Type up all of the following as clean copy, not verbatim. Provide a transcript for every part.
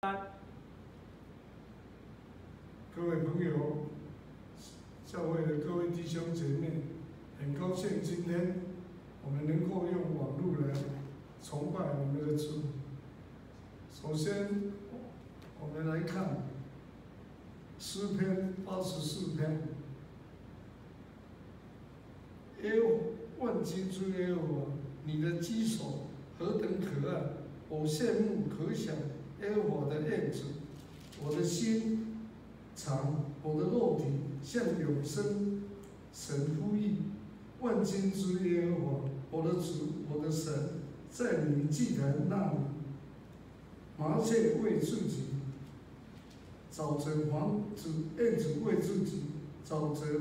各位朋友，教会的各位弟兄姐妹，很高兴今天我们能够用网络来崇拜我们的主。首先，我们来看诗篇84篇。万军之耶和华，你的基手何等可爱！我羡慕可想耶和华的样子。我的心肠，我的肉体向永生神呼吁。万军之耶和华，我的主，我的神，在你祭坛那里，麻雀为自己，沼泽燕子为自己，沼泽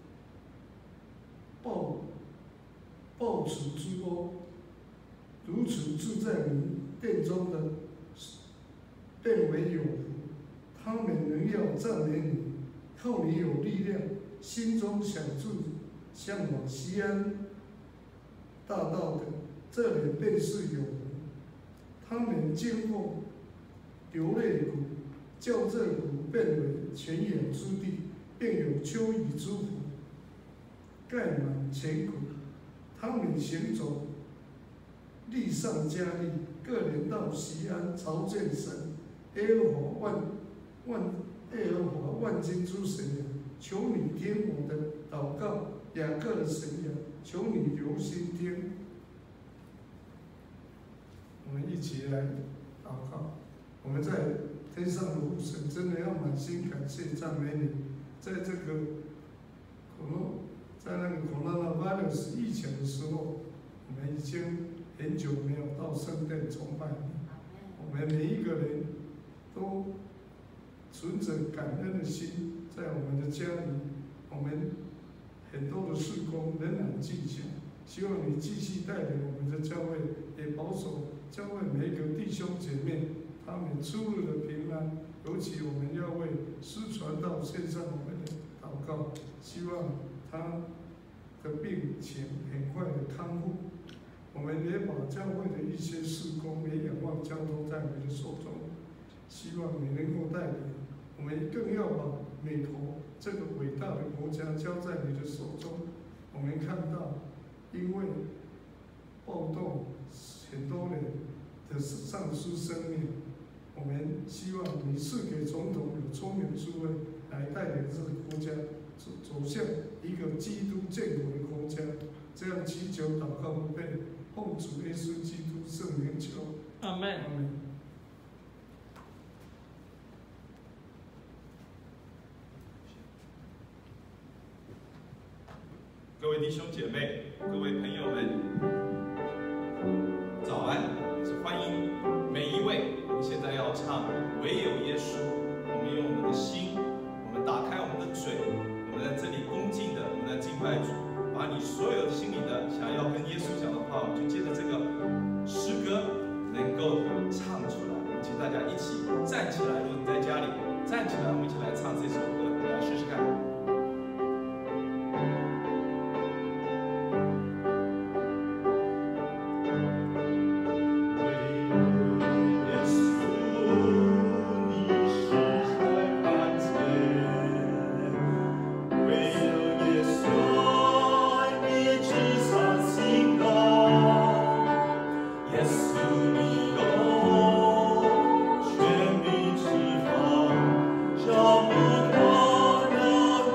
抱持之窝，如此住在你殿中的，变为有福。他们仍要赞美你，靠你有力量，心中向往西安大道的，这里便是有福。他们经过流泪谷，叫这谷变为泉源之地，便有秋雨之福，盖满全谷。他们行走，力上加力，个人到西安朝见神。耶和华万军之神呀，求你听我的祷告；雅各的神呀，求你留心听。我们一起来祷告。我们在天上的父神，真的要满心感谢赞美你，在这个在那个 coronavirus 疫情的时候，我们已经很久没有到圣殿崇拜你。我们每一个人都存着感恩的心，在我们的家里，我们很多的事工仍然进行。希望你继续带领我们的教会，也保守教会每一个弟兄姐妹，他们出入的平安。尤其我们要为失传道献上我们的祷告，希望他的病情很快的康复。我们也把教会的一些事工也仰望交托在你的手中，希望你能够带领。我们更要把美国这个伟大的国家交在你的手中。我们看到，因为暴动，很多人的丧失生命。我们希望你赐给总统有聪明智慧，来带领这个国家走向一个基督建国的国家。这样祈求祷告不备，奉主耶稣基督圣名求。 阿门。 阿门。 各位弟兄姐妹，各位朋友们，早安！是欢迎每一位。我们现在要唱《唯有耶稣》，我们用我们的心，我们打开我们的嘴，我们在这里恭敬的，我们在敬拜主。把你所有心里的想要跟耶稣讲的话，我们就借着这个诗歌能够唱出来。我们请大家一起站起来，如果你在家里站起来，我们一起来唱这首歌，我们来试试看。 找不到。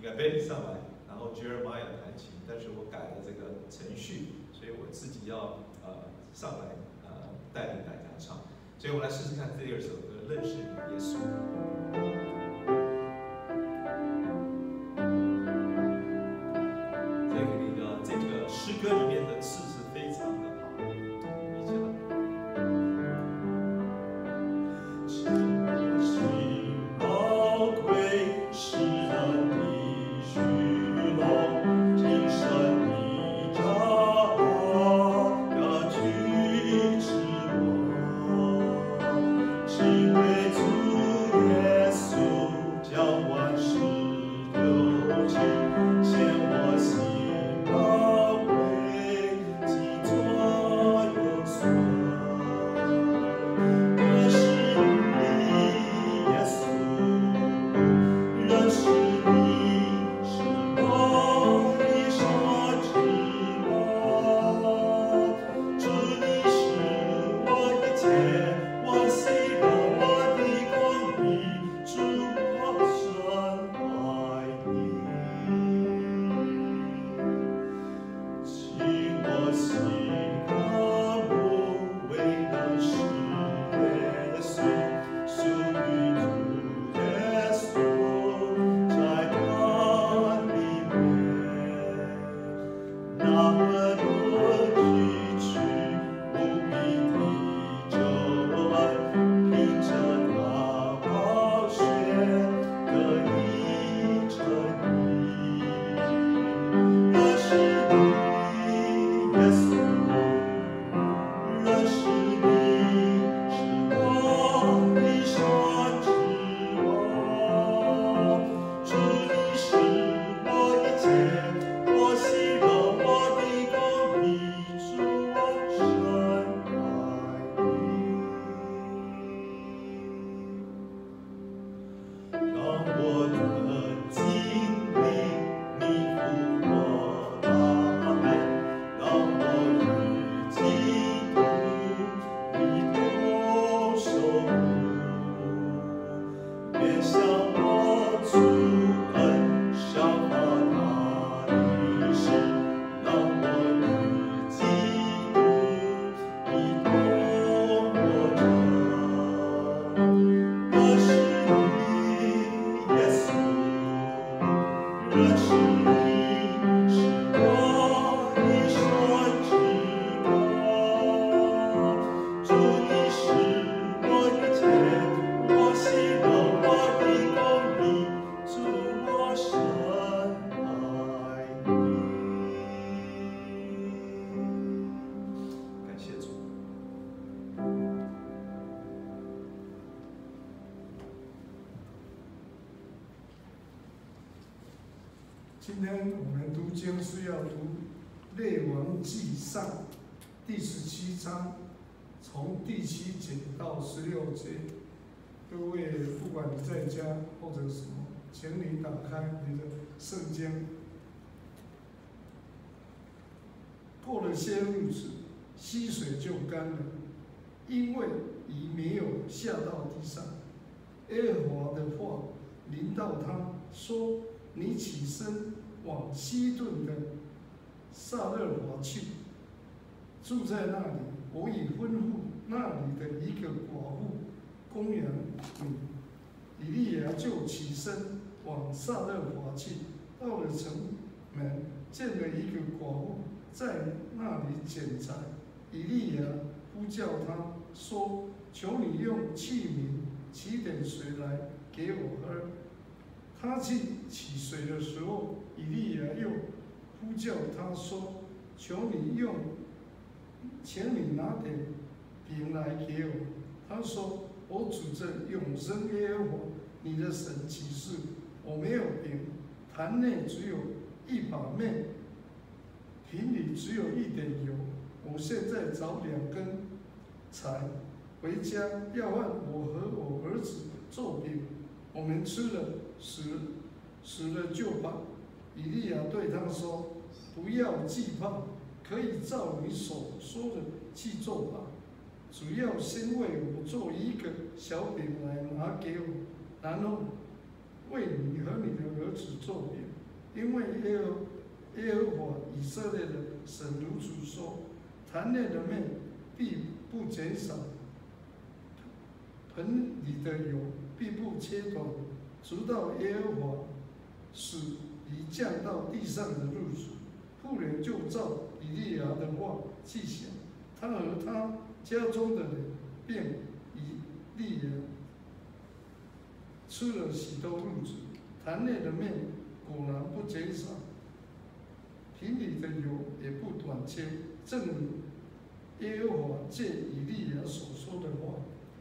应该 Benny 上来，然后 Jeremiah 弹琴，但是我改了这个程序，所以我自己要上来带领大家唱。所以我们来试试看第二首歌《认识你耶稣》。这个诗歌里面的词是非常的好，一起来。 今天我们读经是要读《列王纪上》第17章，从第7节到16节。各位，不管你在家或者什么，请你打开你的圣经。过了些日子，溪水就干了，因为雨没有下到地上。耶和华的话临到他，说：“你起身往西顿的撒勒华去，住在那里。我已吩咐那里的一个寡妇供养你。”以利亚就起身往撒勒华去，到了城门，见了一个寡妇在那里捡柴。以利亚呼叫他说：“求你用器皿取点水来给我喝。”他去取水的时候，以利亚又呼叫他说：“求你请你拿点饼来给我。”他说：“我主着永生耶和华你的神起誓，我没有饼，坛内只有一把面，瓶里只有一点油。我现在找2根柴，回家要按我和我儿子做饼，我们吃了死了就罢。”以利亚对他说：“不要惧怕，可以照你所说的去做吧。主要先为我做一个小饼来拿给我，然后为你和你的儿子做饼。” 因为耶和华以色列的神如此说：坛内的面必不减少，盆里的油必不切断，直到耶和华使雨降到地上的日子。妇人就照以利亚的话记下，他和他家中的人便以利亚吃了许多日子。坛内的面果然不减少，瓶里的油也不短缺，正如耶和华借以利亚所说的话。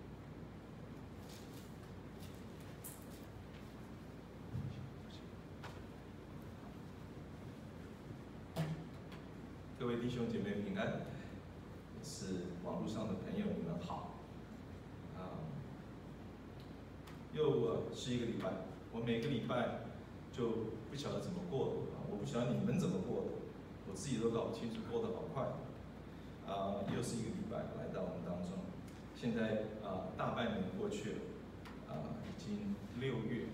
各位弟兄姐妹平安，也是网络上的朋友，你们好。又是一个礼拜，我每个礼拜就不晓得怎么过的我不晓得你们怎么过的，我自己都搞不清楚，过得好快。又是一个礼拜来到我们当中，现在大半年过去了，已经6月，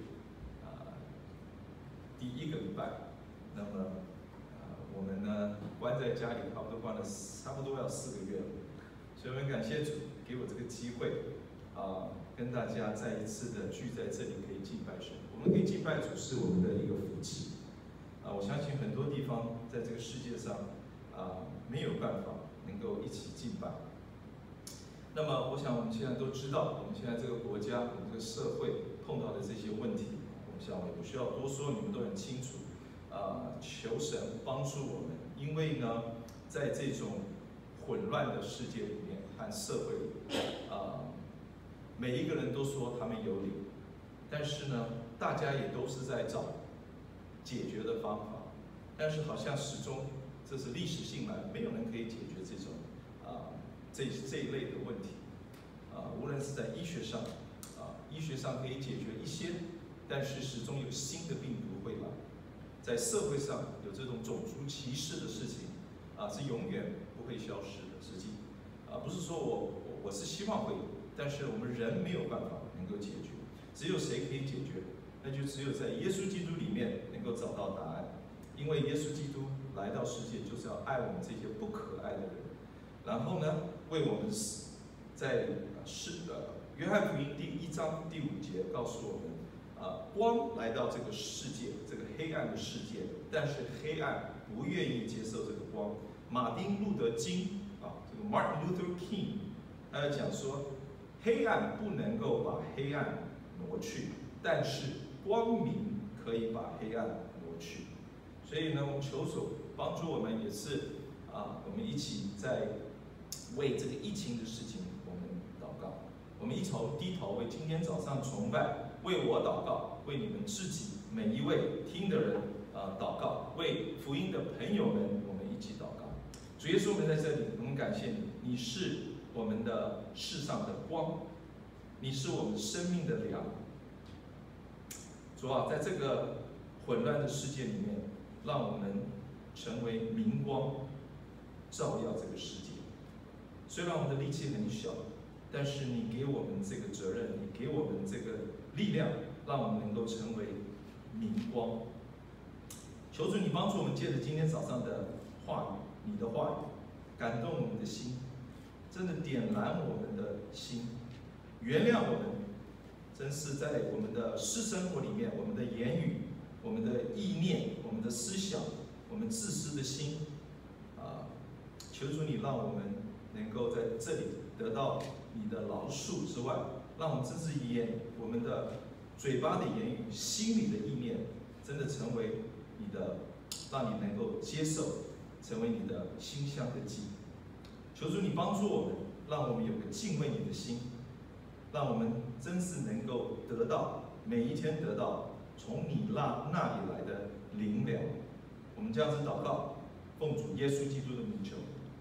第1个礼拜，那么我们呢关在家里，差不多关了差不多要4个月了，所以我们感谢主给我这个机会，跟大家再一次的聚在这里，可以敬拜神。我们可以敬拜主是我们的一个福气。我相信很多地方在这个世界上，没有办法能够一起敬拜。那么，我想我们现在都知道，我们现在这个国家、我们这个社会碰到的这些问题，我想我也不需要多说，你们都很清楚。求神帮助我们，因为呢，在这种混乱的世界里面和社会里，每一个人都说他们有理，但是呢，大家也都是在找解决的方法，但是好像始终这是历史性来，没有人可以解决这种这一类的问题。无论是在医学上，医学上可以解决一些，但是始终有新的病毒会来。在社会上有这种种族歧视的事情，是永远不会消失的事情。不是说我是希望会有，但是我们人没有办法能够解决。只有谁可以解决？那就只有在耶稣基督里面能够找到答案。因为耶稣基督来到世界，就是要爱我们这些不可爱的人，然后呢，为我们死。在约翰福音第1章第5节告诉我们，光来到这个世界，这个黑暗的世界，但是黑暗不愿意接受这个光。马丁路德金这个 Martin Luther King， 他要讲说，黑暗不能够把黑暗挪去，但是光明可以把黑暗挪去。所以呢，我们求主帮助我们，也是我们一起在为这个疫情的事情，我们祷告。我们一同低头为今天早上崇拜，为我祷告，为你们自己每一位听的人祷告，为福音的朋友们，我们一起祷告。主耶稣，我们在这里，我们感谢你，你是我们的世上的光，你是我们生命的粮。主啊，在这个混乱的世界里面，让我们成为明光，照耀这个世界。虽然我们的力气很小，但是你给我们这个责任，你给我们这个力量，让我们能够成为明光。求主你帮助我们，借着今天早上的话语，你的话语感动我们的心，真的点燃我们的心，原谅我们，真是在我们的私生活里面，我们的言语、我们的意念、我们的思想、我们自私的心，求主你让我们能够在这里得到你的饶恕之外，让我们真是我们的嘴巴的言语、心里的意念，真的成为你的，让你能够接受，成为你的馨香的祭。求主你帮助我们，让我们有个敬畏你的心，让我们真是能够得到每一天得到从你那里来的灵粮。我们这样子祷告，奉主耶稣基督的名求。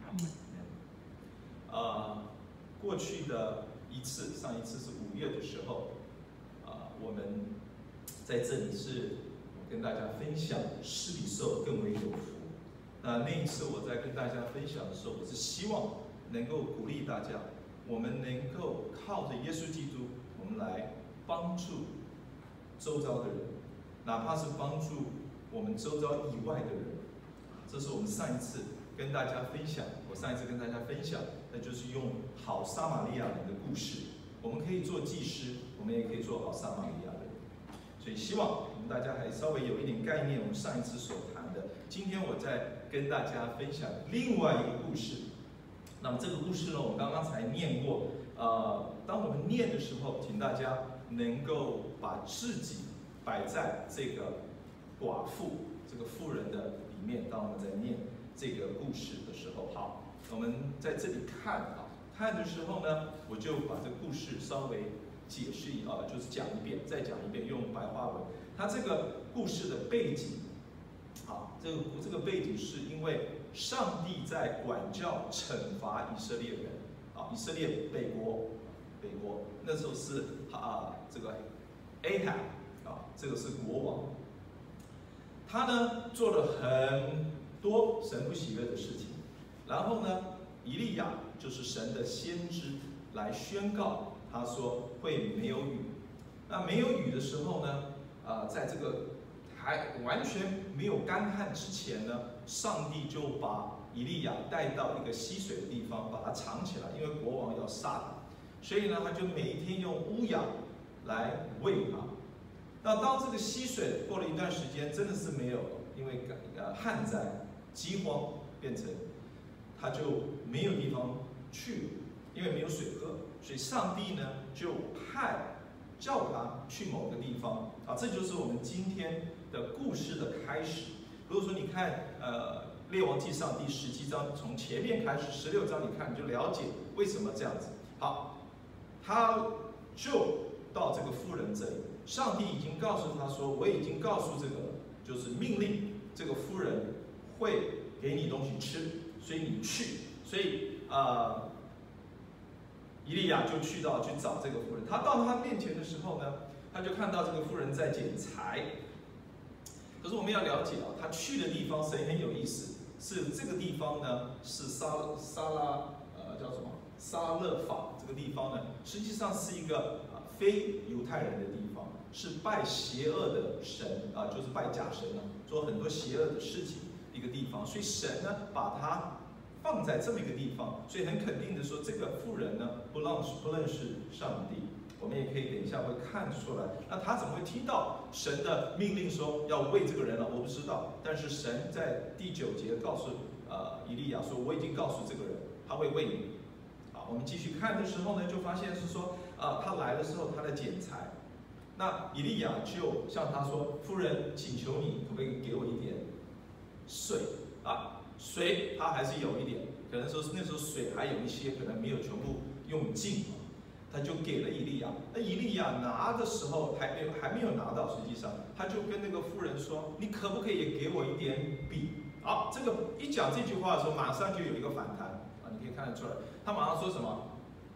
过去的上一次是5月的时候，我们在这里是跟大家分享施比受更为有福。那一次我在跟大家分享的时候，我是希望能够鼓励大家，我们能够靠着耶稣基督，我们来帮助周遭的人，哪怕是帮助我们周遭以外的人。这是我们上一次跟大家分享，那就是用好撒玛利亚人的故事。我们可以做祭司，我们也可以做好撒玛利亚人。所以希望我们大家还稍微有一点概念，我们上一次所谈的。今天我再跟大家分享另外一个故事。那么这个故事呢，我们刚刚才念过。当我们念的时候，请大家能够把自己摆在这个寡妇、这个妇人的里面。当我们在念这个故事的时候，好，我们在这里看的时候呢，我就把这个故事稍微解释就是讲一遍，再讲一遍，用白话文。它这个故事的背景，这个背景是因为上帝在管教、惩罚以色列人。以色列北国那时候是这个 Ahab 这个是国王，他呢做了很多神不喜悦的事情，然后呢，以利亚就是神的先知来宣告，他说会没有雨。那没有雨的时候呢，在这个还完全没有干旱之前呢，上帝就把以利亚带到一个溪水的地方，把他藏起来，因为国王要杀他，所以呢，他就每一天用乌鸦来喂他。那当这个溪水过了一段时间，真的是没有，因为旱灾、饥荒变成，他就没有地方去了，因为没有水喝，所以上帝呢就叫他去某个地方这就是我们今天的故事的开始。如果说你看列王纪上第17章，从前面开始16章，你看你就了解为什么这样子。好，他就到这个妇人这里，上帝已经告诉他说，我已经告诉这个，就是命令这个妇人会给你东西吃，所以你去。所以以利亚就去找这个妇人。他到他面前的时候呢，他就看到这个妇人在剪柴。可是我们要了解他去的地方谁很有意思，是这个地方呢，是沙勒法这个地方呢，实际上是一个非犹太人的地方，是拜邪恶的神就是拜假神做很多邪恶的事情一个地方。所以神呢把它放在这么一个地方，所以很肯定的说，这个妇人呢不认识上帝。我们也可以等一下会看出来，那他怎么会听到神的命令说要喂这个人呢？我不知道。但是神在第9节告诉以利亚说，我已经告诉这个人，他会喂你。我们继续看的时候呢，就发现是说他来的时候他在剪柴。那以利亚就向他说，夫人，请求你可不可以给我一点水水他还是有一点，可能说那时候水还有一些，可能没有全部用尽。他就给了以利亚。那以利亚拿的时候还没有拿到，实际上他就跟那个妇人说：“你可不可以也给我一点饼？”好，这个一讲这句话的时候，马上就有一个反弹你可以看得出来，他马上说什么？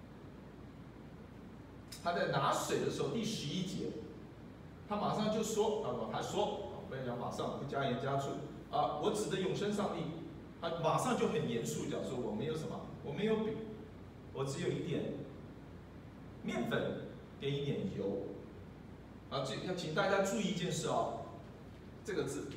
他在拿水的时候，第11节，他马上就说他说，不要讲马上，不加盐加醋我指的永生上帝，他马上就很严肃讲说：“我没有什么，我没有饼，我只有一点面粉跟一点油。”要请大家注意一件事这个字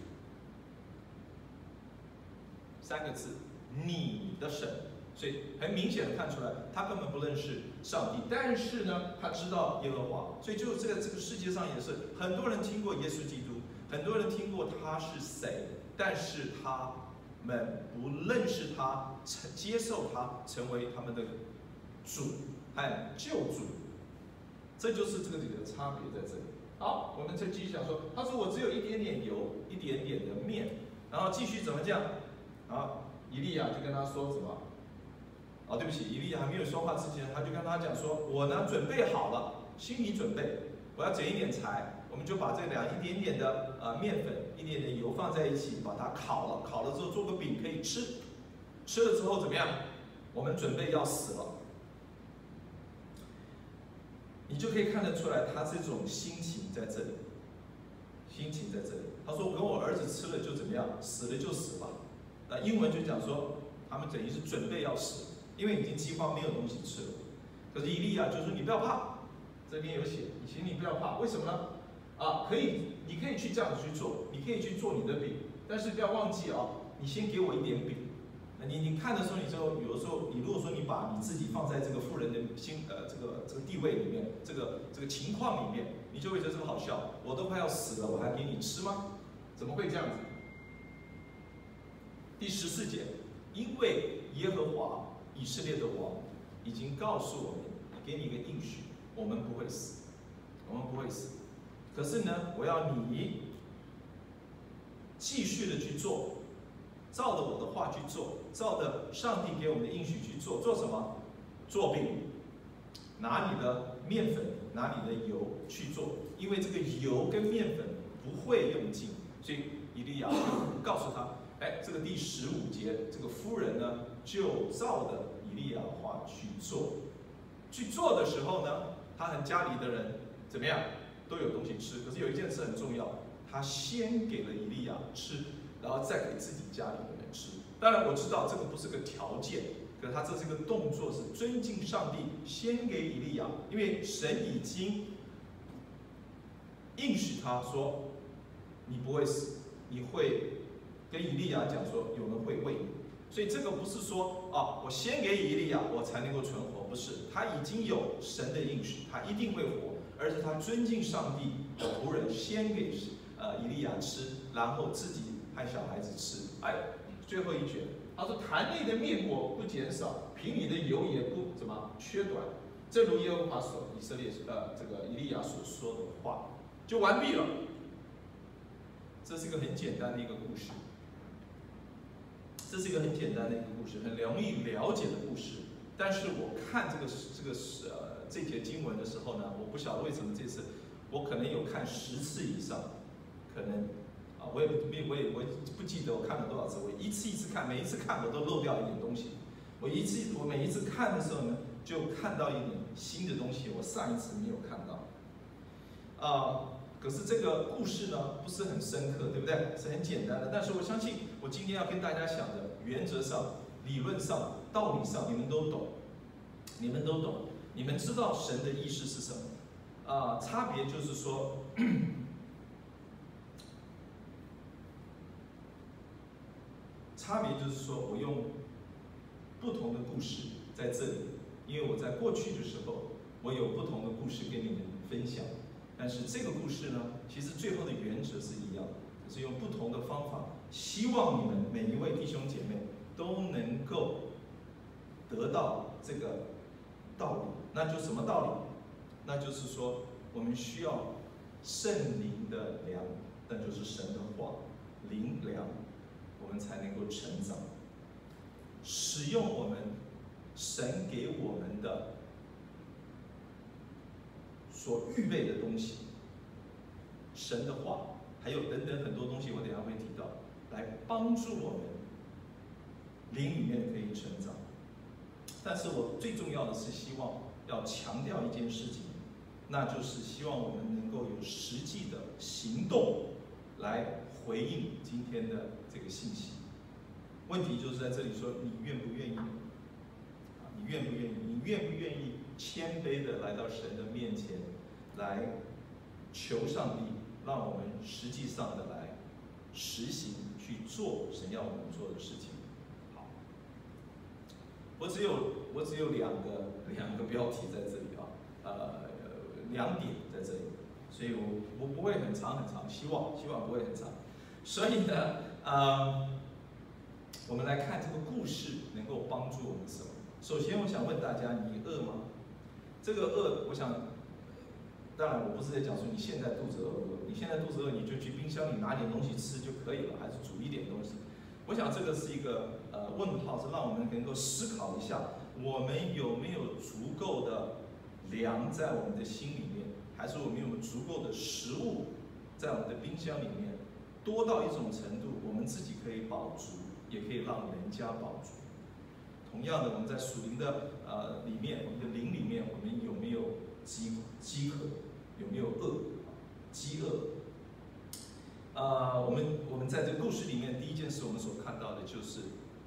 ，3个字，你的神。所以很明显的看出来，他根本不认识上帝，但是呢，他知道耶和华。所以就这个世界上也是很多人听过耶稣基督，很多人听过他是谁，但是他们不认识他，接受他成为他们的主和救主。这就是这个差别在这里。好，我们再继续讲说，他说我只有一点点油，一点点的面，然后继续怎么讲？以利亚就跟他说什么？对不起，以利亚还没有说话之前，他就跟他讲说，我呢准备好了，心理准备，我要整一点柴，我们就把这一点点的面粉，一点点油放在一起，把它烤了，烤了之后做个饼可以吃，吃了之后怎么样？我们准备要死了。你就可以看得出来，他这种心情在这里，他说：“跟我儿子吃了就怎么样，死了就死吧。”那英文就讲说，他们等于是准备要死，因为已经饥荒没有东西吃了。可是以利亚就说：“你不要怕，这边有写，请你不要怕。为什么呢？ 你可以去这样子去做，你可以去做你的饼，但是不要忘记你先给我一点饼。你看的时候，你就有的时候，你如果说你把你自己放在这个富人的这个地位里面，这个情况里面，你就会觉得这个好笑。我都快要死了，我还给你吃吗？怎么会这样子？第14节，因为耶和华以色列的王已经告诉我们，给你一个应许，我们不会死，我们不会死。可是呢，我要你继续的去做。照着我的话去做，照着上帝给我们的应许去做。做什么？做饼，拿你的面粉，拿你的油去做。因为这个油跟面粉不会用尽，所以以利亚就告诉他：这个第15节，这个妇人呢，就照着以利亚的话去做。去做的时候呢，他和家里的人怎么样，都有东西吃。可是有一件事很重要，他先给了以利亚吃。然后再给自己家里的人吃。当然我知道这个不是个条件，可是他这是个动作，是尊敬上帝，先给以利亚，因为神已经应许他说，你不会死，你会跟以利亚讲说，有人会为你。所以这个不是说我先给以利亚，我才能够存活，不是，他已经有神的应许，他一定会活，而是他尊敬上帝的仆人，先给以利亚吃，然后自己和小孩子吃。最后一句，他说：“坛内的面果不减少，瓶里的油也不怎么缺短，正如耶和华所以色列这个以利亚所说的话，就完毕了。”这是一个很简单的一个故事，这是一个很简单的一个故事，很容易了解的故事。但是我看这节经文的时候呢，我不晓得为什么这次我可能有看10次以上，可能。我也不记得我看了多少次，我一次一次看，每一次看我都漏掉一点东西。我每一次看的时候呢，就看到一点新的东西，我上一次没有看到。可是这个故事呢，不是很深刻，对不对？是很简单的。但是我相信，我今天要跟大家讲的，原则上、理论上、道理上，你们都懂，你们都懂，你们知道神的意思是什么？差别就是说。差别就是说，我用不同的故事在这里，因为我在过去的时候，我有不同的故事跟你们分享。但是这个故事呢，其实最后的原则是一样的，可是用不同的方法，希望你们每一位弟兄姐妹都能够得到这个道理。那就什么道理？那就是说，我们需要圣灵的粮，那就是神的话，灵粮。我们才能够成长，使用我们神给我们的所预备的东西，神的话，还有等等很多东西，我等一下会提到，来帮助我们灵里面可以成长。但是我最重要的是希望要强调一件事情，那就是希望我们能够有实际的行动来回应今天的这个信息。问题就是在这里说，你愿不愿意？你愿不愿意？你愿不愿意谦卑的来到神的面前，来求上帝，让我们实际上的来实行去做神要我们做的事情。好，我只有两个标题在这里2点在这里，所以我不会很长，希望不会很长。所以呢，我们来看这个故事能够帮助我们什么？首先，我想问大家：你饿吗？这个饿，我想，当然我不是在讲说你现在肚子饿，你现在肚子饿，你就去冰箱里拿点东西吃就可以了，还是煮一点东西？我想这个是一个问号，是让我们能够思考一下，我们有没有足够的粮在我们的心里面，还是我们有没有足够的食物在我们的冰箱里面，多到一种程度，我们自己可以饱足，也可以让人家饱足。同样的，我们在属灵的里面，我们的灵里面，我们有没有饥渴？有没有饿？饥饿？我们在这个故事里面，第一件事我们所看到的就是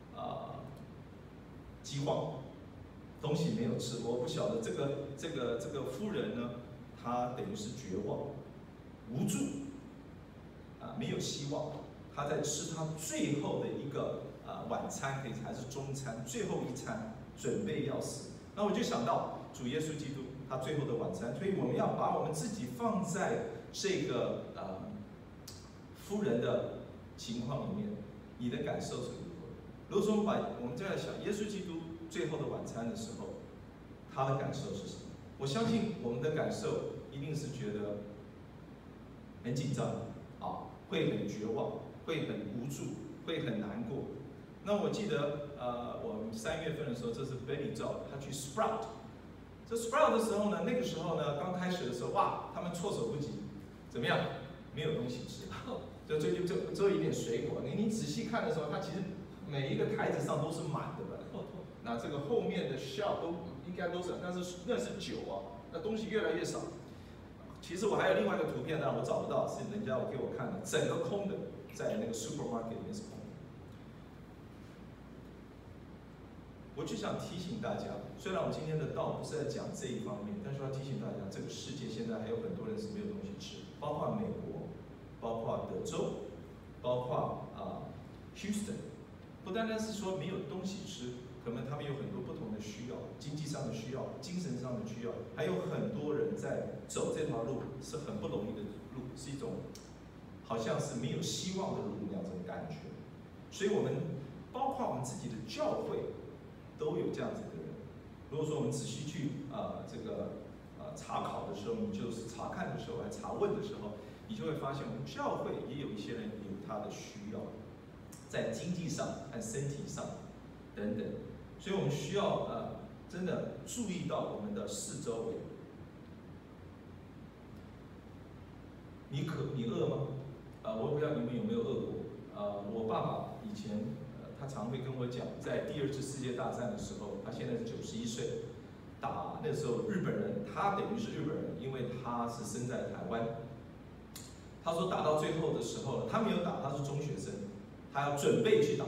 饥荒，东西没有吃。我不晓得这个夫人呢，她等于是绝望， 无助，没有希望。他在吃他最后的一个晚餐，可以还是中餐，最后一餐，准备要死。那我就想到主耶稣基督他最后的晚餐，所以我们要把我们自己放在这个夫人的情况里面，你的感受是如何？如果说我们在想耶稣基督最后的晚餐的时候，他的感受是什么？我相信我们的感受一定是觉得很紧张会很绝望，会很无助，会很难过。那我记得我们3月份的时候，这是 Benny 照，他去 Sprout。这 Sprout 的时候呢，那个时候呢，刚开始的时候，哇，他们措手不及，怎么样？没有东西吃，就一点水果。你仔细看的时候，它其实每一个台子上都是满的吧？那这个后面的 shelf 都应该都是，那是酒那东西越来越少。其实我还有另外一个图片，但我找不到，是人家给我看的，整个空的，在那个 supermarket 里面是空的。我就想提醒大家，虽然我今天的道不是在讲这一方面，但是要提醒大家，这个世界现在还有很多人是没有东西吃，包括美国，包括德州，包括Houston， 不单单是说没有东西吃，可能他们有很多不同的需要，经济上的需要，精神上的需要，还有很多人在走这条路是很不容易的路，是一种好像是没有希望的路那样子的感觉。所以我们包括我们自己的教会都有这样子的人。如果说我们仔细去查考的时候，你就是查看的时候，来查问的时候，你就会发现我们教会也有一些人有他的需要，在经济上和身体上等等。所以我们需要真的注意到我们的四周围。你饿吗？我不知道你们有没有饿过。我爸爸以前他常会跟我讲，在第2次世界大战的时候，他现在是91岁，打那时候日本人，他等于是日本人，因为他是生在台湾。他说打到最后的时候，他没有打，他是中学生，他要准备去打，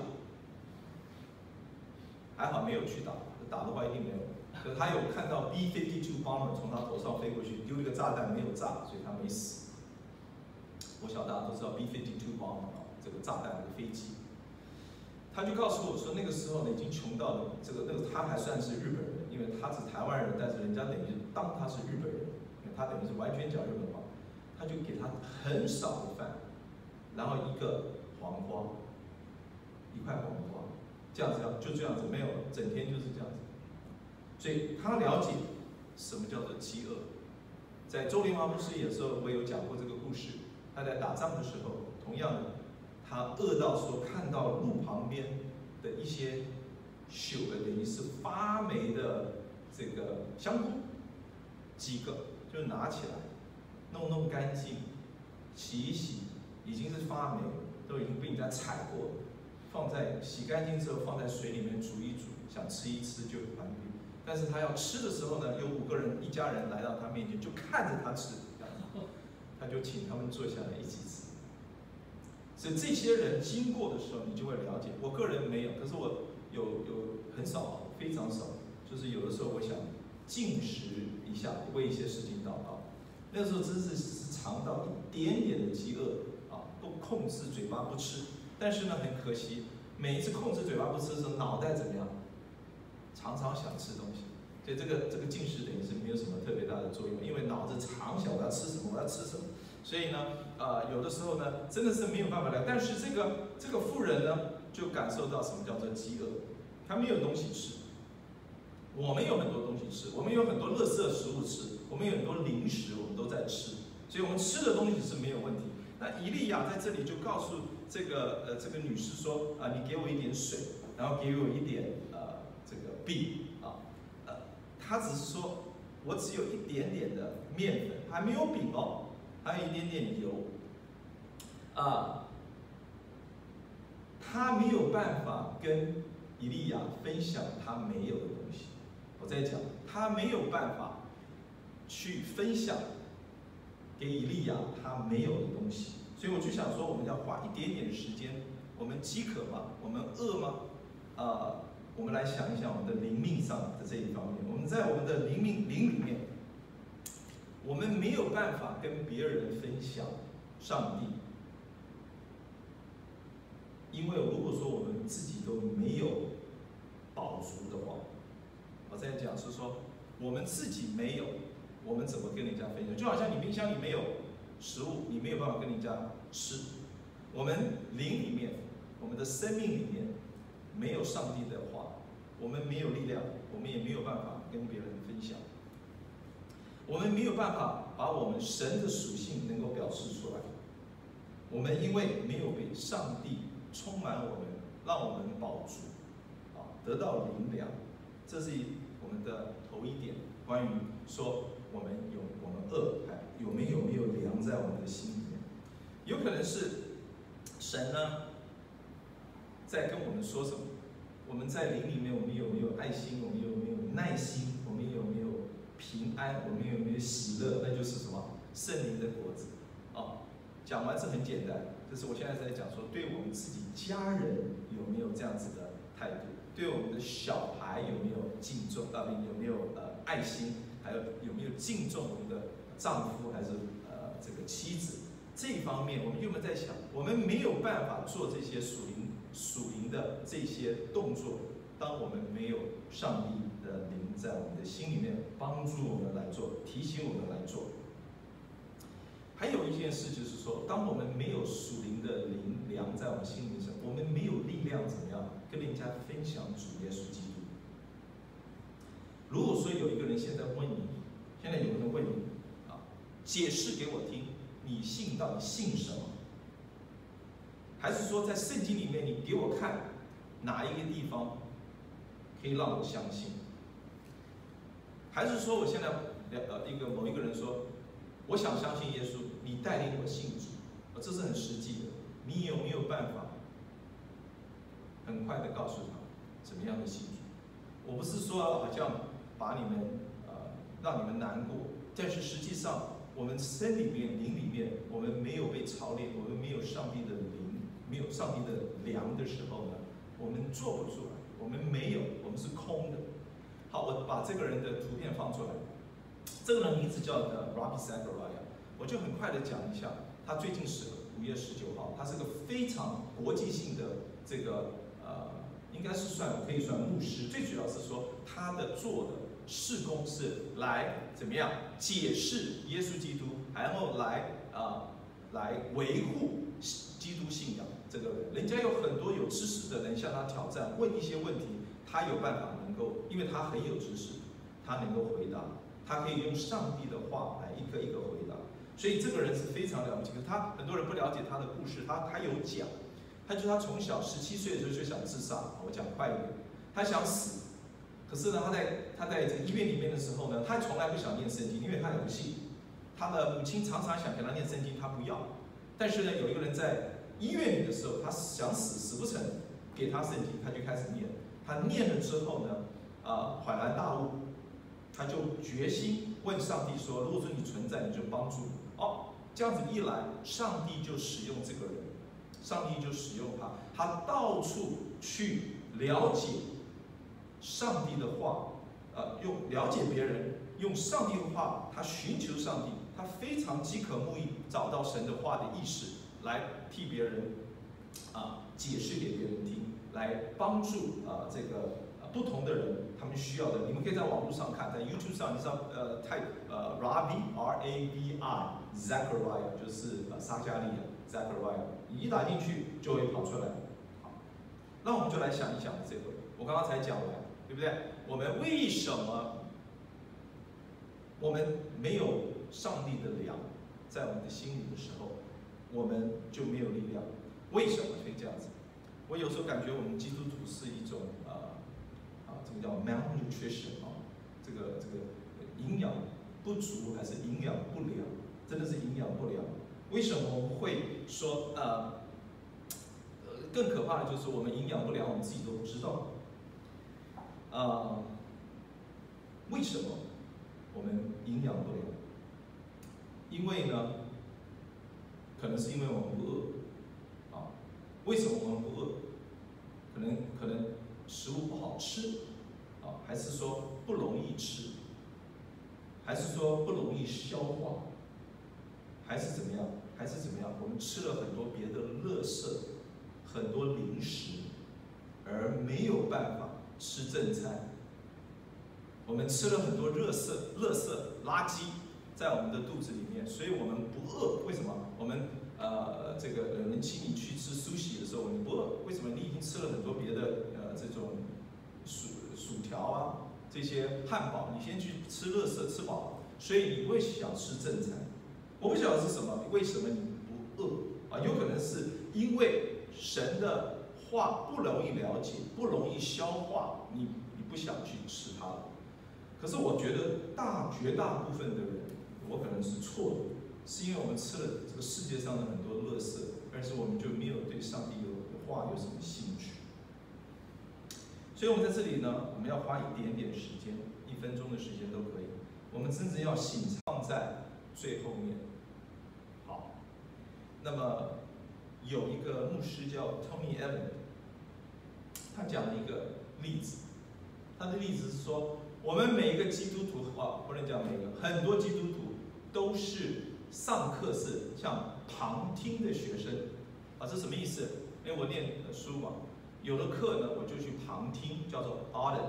还好没有去打，打的话一定没有。可他有看到 B-52 bomber 从他头上飞过去，丢了一个炸弹没有炸，所以他没死。我想大家都知道 B-52 bomber 这个炸弹的飞机。他就告诉我说，那个时候呢已经穷到了他还算是日本人，因为他是台湾人，但是人家等于当他是日本人，因为他等于是完全讲日本话，他就给他很少的饭，然后一个黄瓜，1块黄瓜，这样子就这样子，没有整天就是这样子。所以他了解什么叫做饥饿。在周连华牧师有时候我有讲过这个故事，他在打仗的时候，同样的。他饿到说看到路旁边的一些朽的，等于是发霉的这个香菇，几个就拿起来，弄干净，洗一洗，已经是发霉，都已经被人家踩过了，放在洗干净之后放在水里面煮一煮，想吃一吃就完毕。但是他要吃的时候呢，有5个人一家人来到他面前，就看着他吃，他就请他们坐下来一起吃。所以这些人经过的时候，你就会了解。我个人没有，可是我有很少，非常少。就是有的时候我想禁食一下，为一些事情祷告。那时候真是尝到一点点的饥饿不控制嘴巴不吃。但是呢，很可惜，每一次控制嘴巴不吃的时候，脑袋怎么样？常常想吃东西。所以这个禁食等于是没有什么特别大的作用，因为脑子常想我要吃什么，我要吃什么。所以呢，有的时候呢，真的是没有办法聊。但是这个妇人呢，就感受到什么叫做饥饿，她没有东西吃。我们有很多东西吃，我们有很多垃圾食物吃，我们有很多零食，我们都在吃，所以我们吃的东西是没有问题。那以利亚在这里就告诉这个女士说你给我一点水，然后给我一点这个饼他只是说我只有一点点的面粉，还没有饼还有一点点油，他没有办法跟以利亚分享他没有的东西。我在讲，他没有办法去分享给以利亚他没有的东西。所以我就想说，我们要花一点点时间。我们饥渴吗？我们饿吗？我们来想一想我们的灵命上的这一方面。我们在我们的灵里面， 我们没有办法跟别人分享上帝，因为如果说我们自己都没有饱足的话，我在讲是说我们自己没有，我们怎么跟人家分享？就好像你冰箱里没有食物，你没有办法跟人家吃。我们灵里面，我们的生命里面没有上帝的话，我们没有力量，我们也没有办法跟别人分享。我们没有办法把我们神的属性能够表示出来。我们因为没有被上帝充满我们，让我们饱足，得到灵粮，这是我们的头一点。关于说我们饿，有没有粮在我们的心里面？有可能是神呢在跟我们说什么？我们在灵里面，我们有没有爱心？我们有没有耐心？我们有没有平安？我们有没有喜乐？那就是什么？圣灵的果子。讲完是很简单，就是我现在在讲说，对我们自己家人有没有这样子的态度？对我们的小孩有没有敬重？有没有爱心？还有没有敬重我们的丈夫还是这个妻子？这一方面，我们有没有在想？我们没有办法做这些属灵的这些动作，当我们没有上帝的灵在我们的心里面帮助我们来做，提醒我们来做。还有一件事就是说，当我们没有属灵的灵粮在我们心里上，我们没有力量怎么样跟人家分享主耶稣基督。如果说有一个人现在问你，现在有人问你解释给我听，你到底信什么？还是说在圣经里面你给我看哪一个地方可以让我相信？还是说我现在某一个人说，我想相信耶稣，你带领我信主，这是很实际的。你有没有办法很快的告诉他怎么样的信主？我不是说好像把你们让你们难过，但是实际上我们身里面、灵里面，我们没有被操练，我们没有上帝的灵，没有上帝的粮的时候呢，我们做不出来，我们没有，我们是空的。好，我把这个人的图片放出来。这个人名字叫Ravi Zachariah， 我就很快的讲一下，他最近死了，5月19号，他是个非常国际性的这个应该是可以算牧师。最主要是说他的做的事工是来怎么样解释耶稣基督，然后来维护基督信仰。这个人家有很多有知识的人向他挑战，问一些问题，他有办法能够，因为他很有知识，他能够回答。他可以用上帝的话来一个一个回答，所以这个人是非常了不起。可是他很多人不了解他的故事，他有讲，他从小17岁的时候就想自杀，我讲快一点，他想死。可是呢，他在这个医院里面的时候呢，他从来不想念圣经，因为他很不信。他的母亲常常想给他念圣经，他不要。但是呢，有一个人在医院里的时候，他想死不成，给他圣经，他就开始念。他念了之后呢，恍然大悟。他就决心问上帝说：“如果说你存在，你就帮助我。”这样子一来，上帝就使用这个人，上帝就使用他到处去了解上帝的话，用了解别人，用上帝的话，他寻求上帝，他非常饥渴慕义，找到神的话的意识，来替别人解释给别人听，来帮助这个。不同的人，他们需要的，你们可以在网络上看，在 YouTube 上，你知道type Ravi R-A-V-I Zachariah 就是撒加利亚 Zachariah， 你一打进去就会跑出来。好，那我们就来想一想这回，我刚刚才讲完，对不对？我们为什么我们没有上帝的粮在我们的心里的时候，我们就没有力量？为什么会这样子？我有时候感觉我们基督徒是一种这个叫 malnutrition 这个营养不足还是营养不良？真的是营养不良。为什么我们会说更可怕的就是我们营养不良，我们自己都不知道。为什么我们营养不良？因为呢，可能是因为我们不饿为什么我们不饿？可能食物不好吃还是说不容易吃？ 还是说不容易消化，还是怎么样？还是怎么样？我们吃了很多别的垃圾，很多零食，而没有办法吃正餐。我们吃了很多垃圾、垃圾在我们的肚子里面，所以我们不饿。为什么？我们这个有人请你去吃sushi的时候，你不饿，为什么？你已经吃了很多别的这种薯条啊，这些汉堡，你先去吃垃圾吃饱了，所以你会想吃正餐。我不晓得是什么，为什么你不饿啊？有可能是因为神的话不容易了解，不容易消化，你不想去吃它了。可是我觉得绝大部分的人，我可能是错的，是因为我们吃了这个世界上的很多垃圾，但是我们就没有对上帝的话有什么兴趣。所以我们在这里呢，我们要花一点点时间，1分钟的时间都可以。我们真正要放在最后面。好，那么有一个牧师叫 Tony Evans， 他讲了一个例子，他的例子是说，我们每一个基督徒不能讲每个，很多基督徒都是上课是像旁听的学生这什么意思？因为我念书嘛，有的课呢我就去旁听，叫做 audit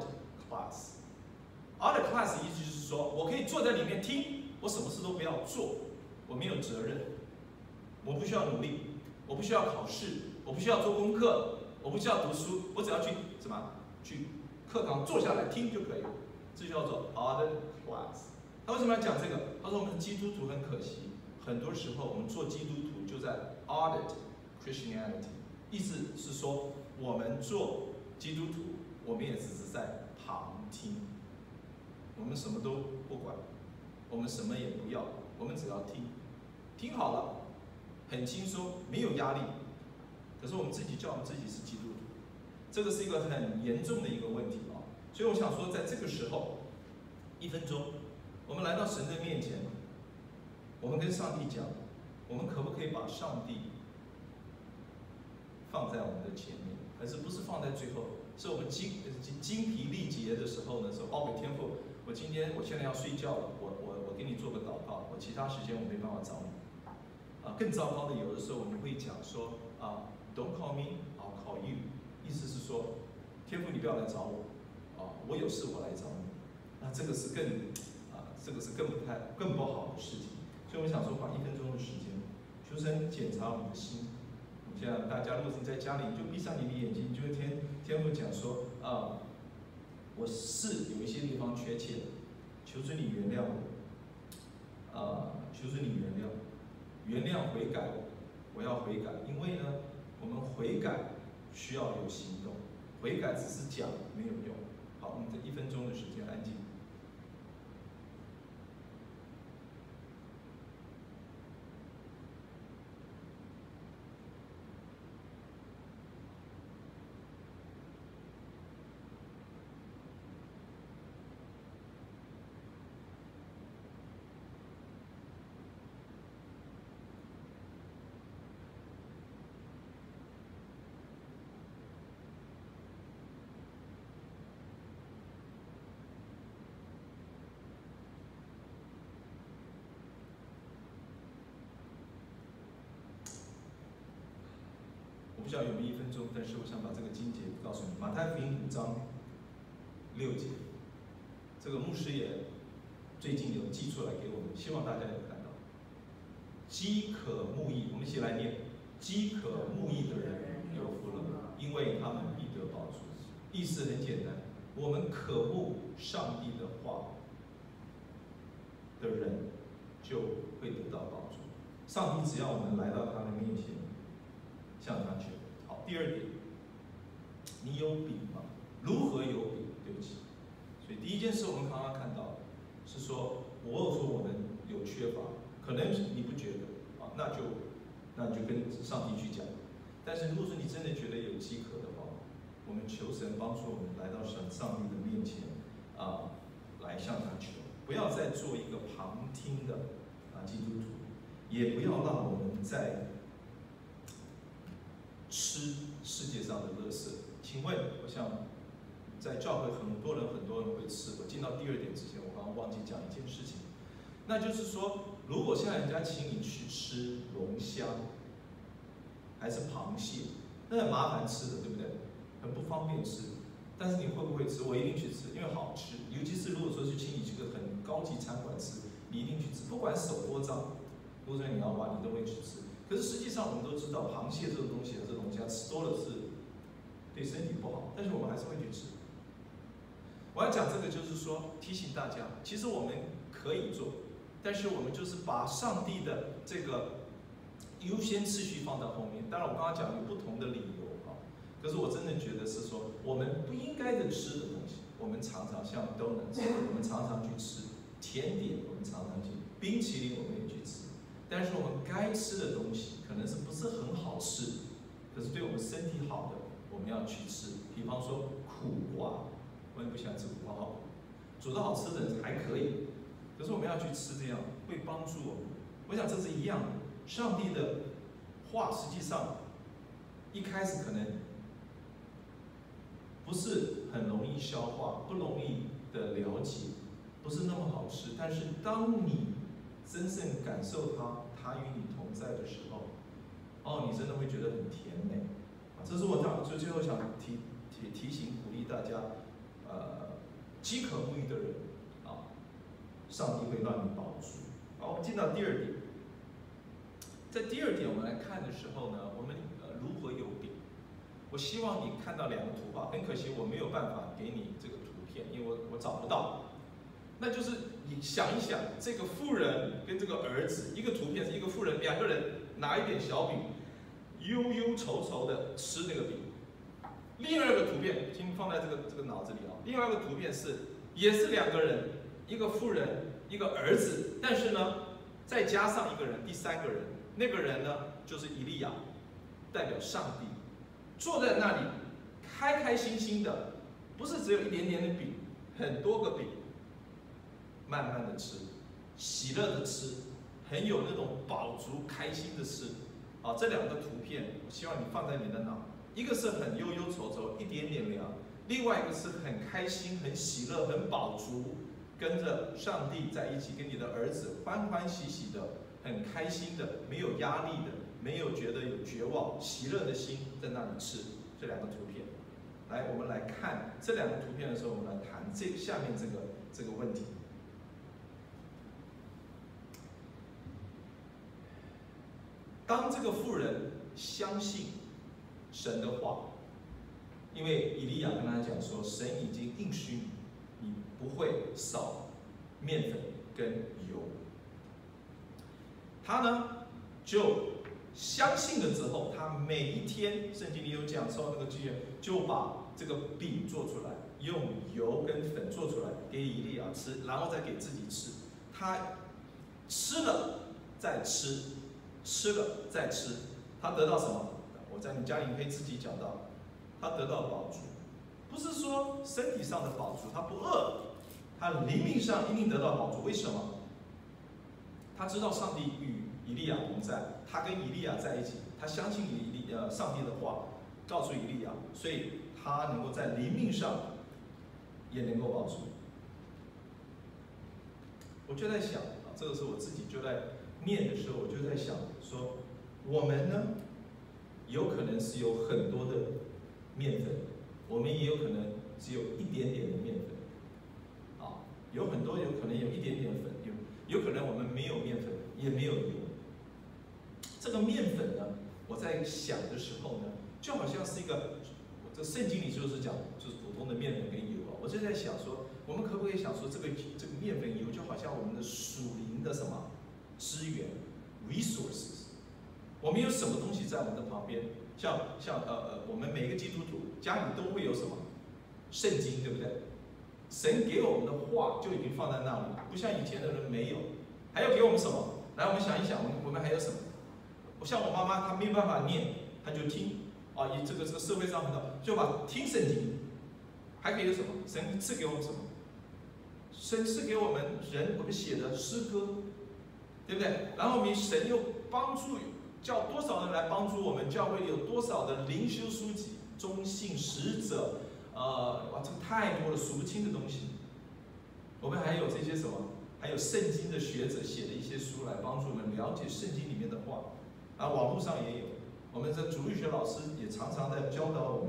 class。audit class 意思就是说我可以坐在里面听，我什么事都不要做，我没有责任，我不需要努力，我不需要考试，我不需要做功课，我不需要读书，我只要去去课堂坐下来听就可以了。这叫做 audit class。他为什么要讲这个？他说我们基督徒很可惜，很多时候我们做基督徒就在 audit Christianity， 意思是说我们做基督徒，我们也只是在旁听，我们什么都不管，我们什么也不要，我们只要听，听好了，很轻松，没有压力。可是我们自己叫我们自己是基督徒，这个是一个很严重的一个问题所以我想说，在这个时候，1分钟，我们来到神的面前，我们跟上帝讲，我们可不可以把上帝放在我们的前面，而是不是放在最后？是我们精疲力竭的时候呢，说给天父，我现在要睡觉了，我给你做个祷告，我其他时间我没办法找你。更糟糕的，有的时候我们会讲说Don't call me, I'll call you， 意思是说，天父你不要来找我，我有事我来找你。那这个是更不好的事情。所以我想说，花1分钟的时间，求神检查我们的心。现在大家如果是在家里，你就闭上你的眼睛，你就会天父讲说我是有一些地方缺欠，求主你原谅我，求主你原谅悔改我要悔改，因为呢，我们悔改需要有行动，悔改只是讲没有用。好，我们这1分钟的时间安静。我不知道有没有1分钟，但是我想把这个经节告诉你。马太福音5章6节，这个牧师也最近有寄出来给我们，希望大家有看到。饥渴慕义，我们一起来念：饥渴慕义的人有福了，因为他们必得饱足。意思很简单，我们渴慕上帝的话的人，就会得到饱足。上帝只要我们来到他的面前，向他求。好，第2点，你有饼吗？如何有饼？对不起。所以第一件事我们刚刚看到是说，我说我们有缺乏，可能你不觉得那你就跟上帝去讲。但是如果说你真的觉得有饥渴的话，我们求神帮助我们来到上帝的面前来向他求，不要再做一个旁听的基督徒，也不要让我们在吃世界上的垃圾。请问，我想在教会很多人会吃。我进到第二点之前，我刚刚忘记讲一件事情，那就是说，如果现在人家请你去吃龙虾，还是螃蟹，那很麻烦吃的，对不对？很不方便吃。但是你会不会吃？我一定去吃，因为好吃。尤其是如果说去请你去个很高级餐馆吃，你一定去吃，不管手多脏，如果说你要挖，你都会去吃。可是实际上我们都知道，螃蟹这种东西，这龙虾吃多了是对身体不好，但是我们还是会去吃。我要讲这个，就是说提醒大家，其实我们可以做，但是我们就是把上帝的这个优先次序放到后面。当然，我刚刚讲有不同的理由啊，可是我真的觉得是说，我们不应该的吃的东西，我们常常像 donuts， 我们常常去吃甜点，我们常常去冰淇淋，我们也去吃。但是我们该吃的东西，可能是不是很好吃，可是对我们身体好的，我们要去吃。比方说苦瓜，我也不喜欢吃苦瓜哈，煮得好吃的人还可以，可是我们要去吃，这样会帮助我们。我想这是一样的。上帝的话实际上一开始可能不是很容易消化，不容易的了解，不是那么好吃。但是当你真正感受它与你同在的时候，哦，你真的会觉得很甜美。这是我最后想提醒鼓励大家，饥渴沐浴的人啊，上帝会让你饱足。好，我们进到第二点。在第二点我们来看的时候呢，我们如何有饼？我希望你看到两个图画，很可惜我没有办法给你这个图片，因为我找不到。那就是你想一想，这个妇人跟这个儿子，一个图片是一个妇人，两个人拿一点小饼，忧忧愁愁的吃那个饼。另外一个图片，请放在这个脑子里啊。另外一个图片也是两个人，一个妇人，一个儿子，但是呢，再加上一个人，第三个人，那个人呢就是以利亚，代表上帝，坐在那里，开开心心的，不是只有一点点的饼，很多个饼，慢慢的吃，喜乐的吃，很有那种饱足开心的吃。啊，这两个图片，我希望你放在你的脑。一个是很忧忧愁愁，一点点凉；另外一个是很开心、很喜乐、很饱足，跟着上帝在一起，跟你的儿子欢欢喜喜的、很开心的、没有压力的、没有觉得有绝望、喜乐的心在那里吃。这两个图片，来，我们来看这两个图片的时候，我们来谈下面这个问题。当这个妇人相信神的话，因为以利亚跟他讲说，神已经应许你不会少面粉跟油。他呢就相信了之后，他每一天，圣经里有讲说那个剧院就把这个饼做出来，用油跟粉做出来给以利亚吃，然后再给自己吃。他吃了再吃，吃了再吃，他得到什么？我在你家里可以自己讲到，他得到饱足，不是说身体上的饱足，他不饿，他灵命上一定得到饱足。为什么？他知道上帝与以利亚同在，他跟以利亚在一起，他相信上帝的话，告诉以利亚，所以他能够在灵命上也能够饱足。我就在想啊，这个是我自己就在念的时候，我就在想说，我们呢，有可能是有很多的面粉，我们也有可能只有一点点的面粉，啊，有很多有可能有一点点粉，有可能我们没有面粉，也没有油。这个面粉呢，我在想的时候呢，就好像是一个，这圣经里就是讲，就是普通的面粉跟油啊。我就在想说，我们可不可以想说，这个面粉油就好像我们的属灵的什么资源 resources， 我们有什么东西在我们的旁边？像我们每个基督徒家里都会有什么圣经，对不对？神给我们的话就已经放在那里，不像以前的人没有。还要给我们什么？来，我们想一想，我们还有什么？像我妈妈，她没有办法念，她就听啊。这个社会上很多，就把听圣经。还可以有什么？神赐给我们什么？神赐给我们人，我们写的诗歌，对不对？然后神又帮助，叫多少人来帮助我们？教会有多少的灵修书籍、忠信使者哇，这太多了，数不清的东西。我们还有这些什么？还有圣经的学者写的一些书来帮助我们了解圣经里面的话，网络上也有，我们的主日学老师也常常在教导我们。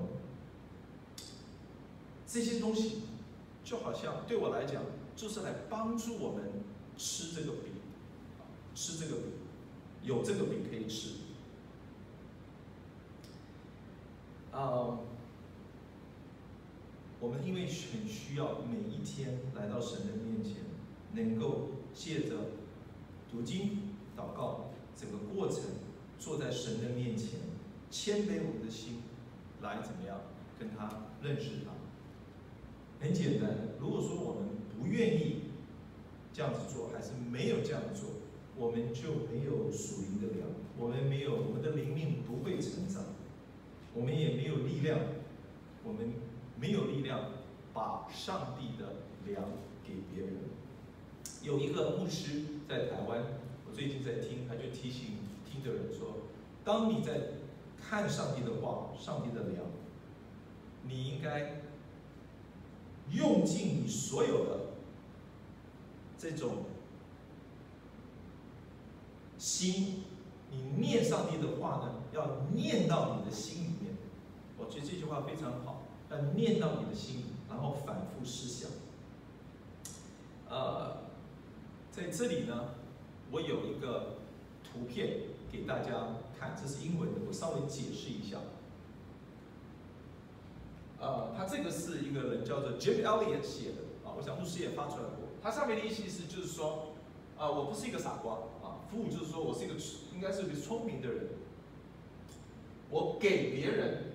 这些东西就好像对我来讲，就是来帮助我们吃这个饼，吃这个饼，有这个饼可以吃。我们因为很需要每一天来到神的面前，能够借着读经、祷告整个过程，坐在神的面前，谦卑我们的心，来怎么样跟他认识他。很简单，如果说我们不愿意这样子做，还是没有这样做，我们就没有属灵的粮，我们的灵命不会成长，我们也没有力量，我们没有力量把上帝的粮给别人。有一个牧师在台湾，我最近在听，他就提醒听的人说，当你在看上帝的话、上帝的粮，你应该用尽你所有的这种心，你念上帝的话呢，要念到你的心里面。我觉得这句话非常好，要念到你的心里，然后反复思想。在这里呢，我有一个图片给大家看，这是英文的，我稍微解释一下。他这个是一个人叫做 Jim Elliot 写的我想牧师也发出来过。他上面的意思就是说，我不是一个傻瓜服务就是说我是一个应该是一个聪明的人。我给别人，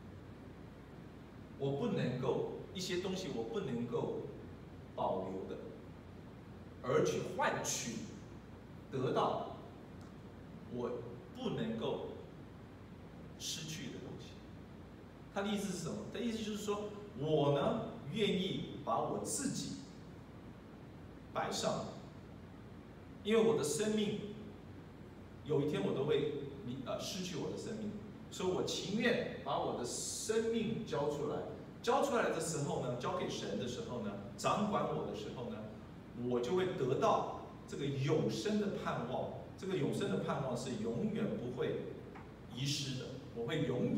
我不能够一些东西我不能够保留的，而去换取得到我不能够失去的东西。他的意思是什么？他的意思就是说，我呢愿意把我自己摆上，因为我的生命有一天我都会失去我的生命，所以我情愿把我的生命交出来。交出来的时候呢，交给神的时候呢，掌管我的时候呢，我就会得到这个永生的盼望。这个永生的盼望是永远不会遗失的，我会拥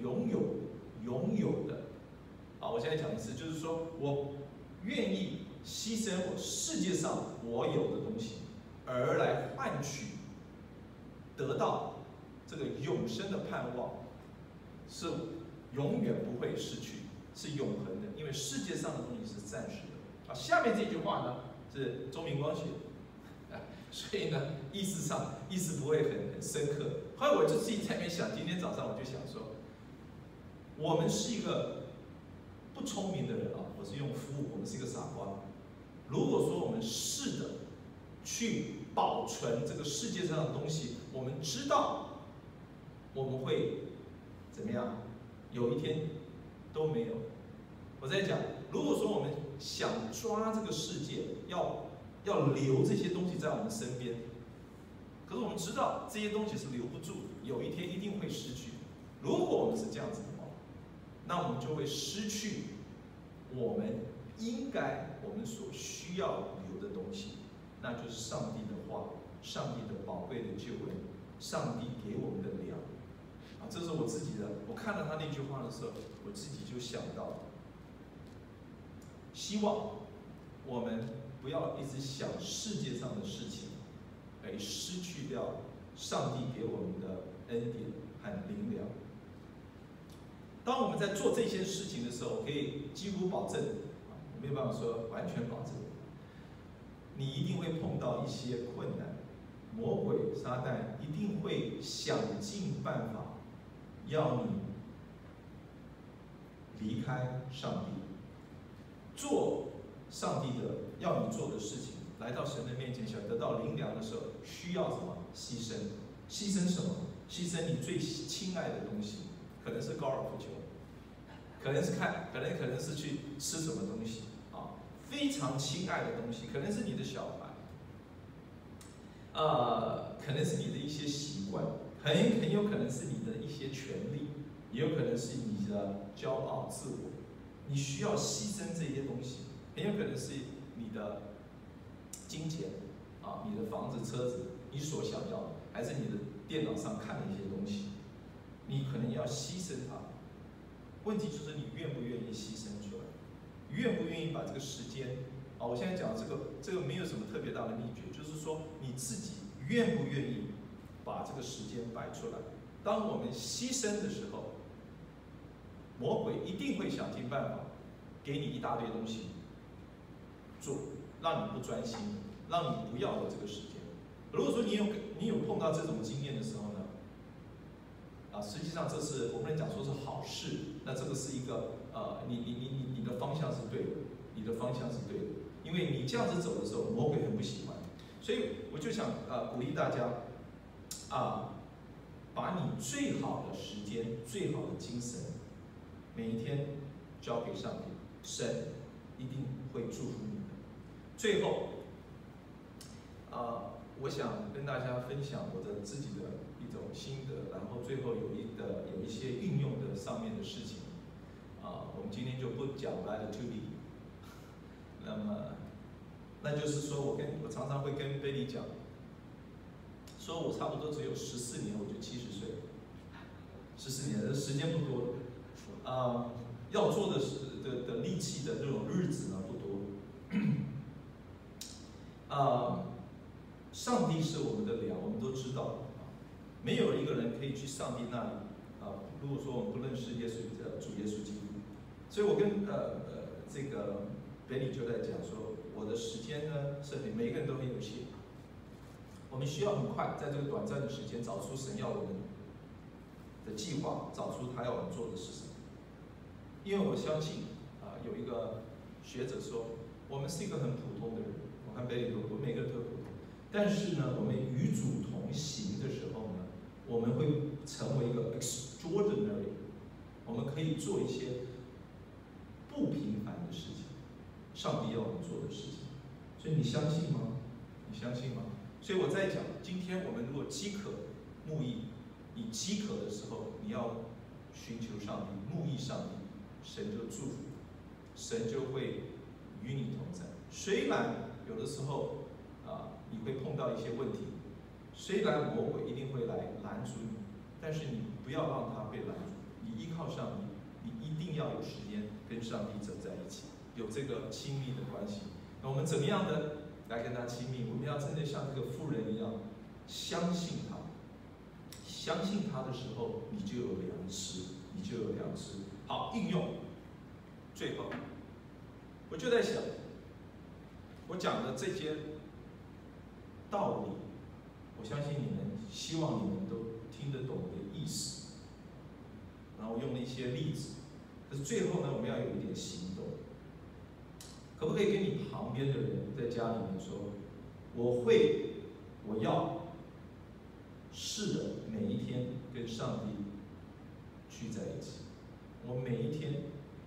有的。我现在讲的是，就是说我愿意牺牲我世界上我有的东西，而来换取得到这个永生的盼望，是永远不会失去，是永恒的。因为世界上的东西是暂时的。下面这句话呢是周明光写的，所以呢意思不会很深刻。后来我就自己在那边想，今天早上我就想说，我们是一个不聪明的人我是用服务，我们是一个傻瓜。如果说我们试着去保存这个世界上的东西，我们知道我们会怎么样，有一天都没有。我在讲，如果说我们想抓这个世界，要留这些东西在我们身边，可是我们知道这些东西是留不住的，有一天一定会失去。如果我们是这样子的话，那我们就会失去我们所需要留的东西，那就是上帝的话，上帝的宝贵的救恩，上帝给我们的粮。这是我自己的。我看到他那句话的时候，我自己就想到，希望我们不要一直想世界上的事情，而失去掉上帝给我们的恩典和灵粮。当我们在做这些事情的时候，可以几乎保证，没有办法说完全保证，你一定会碰到一些困难，魔鬼撒旦一定会想尽办法要你离开上帝，做上帝的要你做的事情。来到神的面前，想得到灵粮的时候，需要什么？牺牲。牺牲什么？牺牲你最亲爱的东西，可能是高尔夫球，可能是去吃什么东西非常亲爱的东西，可能是你的小孩，可能是你的一些习惯，很有可能是你的一些权利，也有可能是你的骄傲自我。 你需要牺牲这些东西，很有可能是你的金钱啊，你的房子、车子，你所想要的，还是你的电脑上看的一些东西，你可能要牺牲它。问题就是你愿不愿意牺牲出来，愿不愿意把这个时间啊？我现在讲这个没有什么特别大的秘诀，就是说你自己愿不愿意把这个时间摆出来。当我们牺牲的时候，魔鬼一定会想尽办法给你一大堆东西做，让你不专心，让你不要有这个时间。如果说你有碰到这种经验的时候呢，实际上这是我不能讲说是好事，那这个是一个你的方向是对的，你的方向是对的，因为你这样子走的时候，魔鬼很不喜欢，所以我就想鼓励大家把你最好的时间、最好的精神，每一天交给上帝，神一定会祝福你的。最后，我想跟大家分享我的自己的一种心得，然后最后有一些运用的上面的事情，我们今天就不讲 latitude， 那就是说我常常会跟贝利讲，说我差不多只有14年我就70岁，14年的时间不多，要做的力气的这种日子呢不多，上帝是我们的粮，我们都知道，没有一个人可以去上帝那里如果说我们不认识主耶稣基督，所以我跟这个北里就在讲说，我的时间呢是每一个人都很有限，我们需要很快在这个短暂的时间找出神要我们的计划，找出他要我们做的是什么。因为我相信有一个学者说，我们是一个很普通的人，我看北里我每个人都普通。但是呢，我们与主同行的时候呢，我们会成为一个 extraordinary， 我们可以做一些不平凡的事情，上帝要我们做的事情。所以你相信吗？你相信吗？所以我在讲，今天我们如果饥渴慕义，你饥渴的时候，你要寻求上帝，慕义上帝，神就祝福，神就会与你同在。虽然有的时候你会碰到一些问题，虽然魔鬼一定会来拦阻你，但是你不要让他被拦阻。你依靠上帝，你一定要有时间跟上帝走在一起，有这个亲密的关系。那我们怎么样的来跟他亲密？我们要真的像这个妇人一样，相信他。相信他的时候，你就有粮吃，你就有粮吃。好，应用。最后，我就在想，我讲的这些道理，我相信你们，希望你们都听得懂我的意思，然后用了一些例子。可是最后呢，我们要有一点行动。可不可以跟你旁边的人在家里面说，我要试着每一天跟上帝聚在一起。我每一天，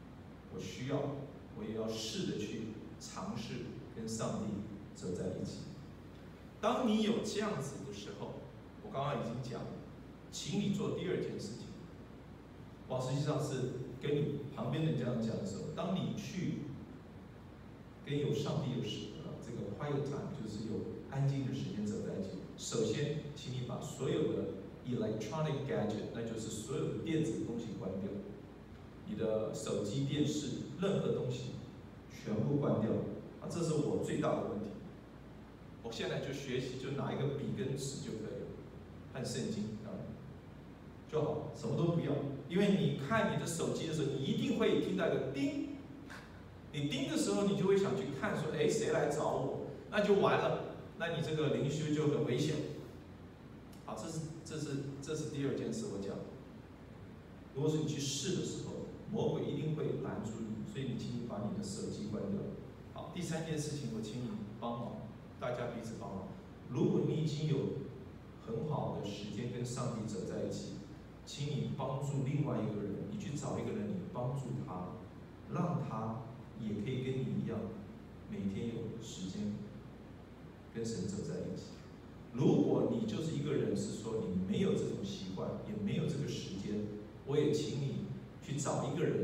我也要试着去尝试跟上帝走在一起。当你有这样子的时候，我刚刚已经讲了，请你做第二件事情。实际上是跟你旁边人这样讲的时候，当你去跟上帝有这个 quiet time， 就是有安静的时间走在一起。首先，请你把所有的 electronic gadget， 那就是所有的电子的东西关掉，你的手机、电视，任何东西全部关掉。这是我最大的问题。我现在就学习，就拿一个笔跟纸就可以了，和圣经就好，什么都不要。因为你看你的手机的时候，你一定会听到一个叮，你叮的时候，你就会想去看说，谁来找我？那就完了，那你这个灵修就很危险。好，这是第二件事我讲。如果说你去试的时候，魔鬼一定会拦住你，所以请你把你的手机关掉。好，第三件事情，我请你帮忙，大家彼此帮忙。如果你已经有很好的时间跟上帝走在一起，请你帮助另外一个人，你去找一个人，你帮助他，让他也可以跟你一样，每天有时间跟神走在一起。如果你就是一个人，是说你没有这种习惯，也没有这个时间，我也请你去找一个人，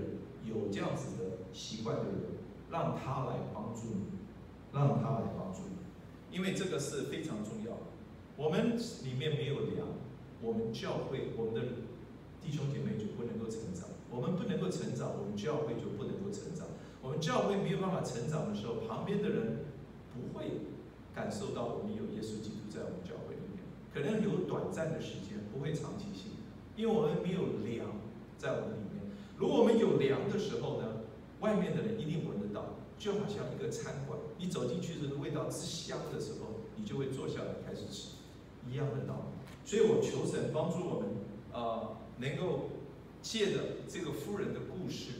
有这样子的习惯的人，让他来帮助你，让他来帮助你，因为这个是非常重要的。我们里面没有粮，我们教会，我们的弟兄姐妹就不能够成长。我们不能够成长，我们教会就不能够成长。我们教会没有办法成长的时候，旁边的人不会感受到我们有耶稣基督在我们教会里面，可能有短暂的时间，不会长期性，因为我们没有粮在我们里面。如果我们有粮的时候呢，外面的人一定闻得到，就好像一个餐馆，你走进去这个味道之香的时候，你就会坐下来开始吃，一样的道理。所以我求神帮助我们，能够借着这个妇人的故事，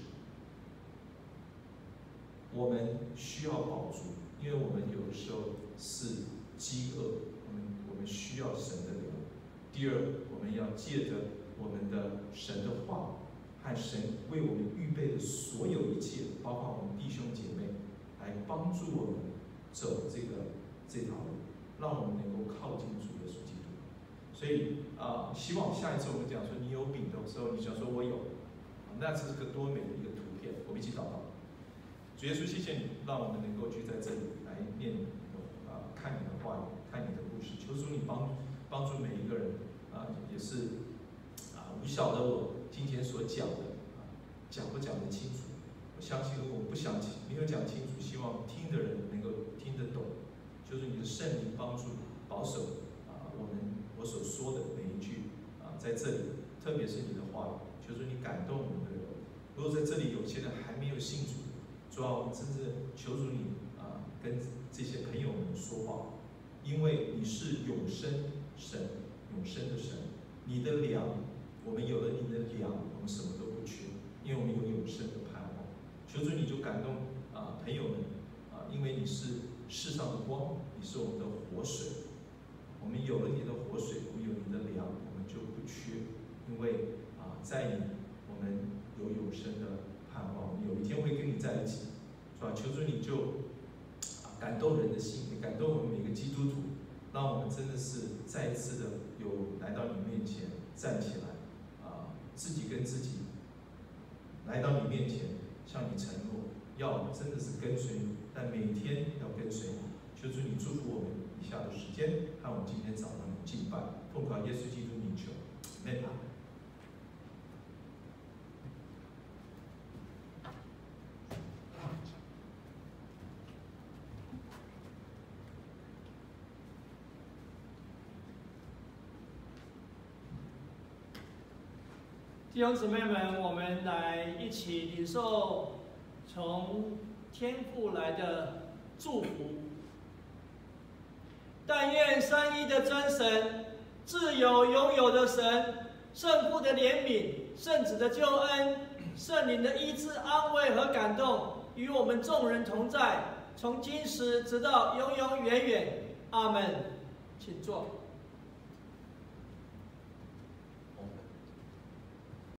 我们需要饱足，因为我们有的时候是饥饿，我们需要神的粮。第二，我们要借着我们的神的话和神为我们预备的所有一切，包括我们弟兄姐妹，来帮助我们走这条路，让我们能够靠近主耶稣基督。所以希望下一次我们讲说你有饼的时候，你想说我有，那这是个多美的一个图片。我们一起祷告。主耶稣，谢谢你，让我们能够聚在这里来念你的看你的话语，看你的故事。求主你帮助每一个人也是不晓得我今天所讲的讲不讲得清楚。我相信如果我不想没有讲清楚，希望听的人能够听得懂。就是你的圣灵帮助保守我所说的每一句在这里，特别是你的话语，就是你感动我们的人。如果在这里有些人还没有信主，主要我们真的求主你跟这些朋友们说话，因为你是永生神，永生的神，你的粮，我们有了你的粮，我们什么都不缺，因为我们有永生的盼望。求主你就感动朋友们因为你是世上的光，你是我们的活水。我们有了你的活水，我们有你的粮，我们就不缺，因为在你我们有永生的盼望，我们有一天会跟你在一起，是吧？求主你就感动人的心，也感动我们每个基督徒，让我们真的是再一次的有来到你面前站起来，自己跟自己来到你面前，向你承诺，要真的是跟随你，但每天要跟随你。求主你祝福我们以下的时间和我们今天早上的敬拜，奉靠耶稣基督名求，阿们。 弟兄姊妹们，我们来一起领受从天父来的祝福。但愿三一的真神、自有永有的神、圣父的怜悯、圣子的救恩、圣灵的医治、安慰和感动，与我们众人同在，从今时直到永永远远。阿们。请坐。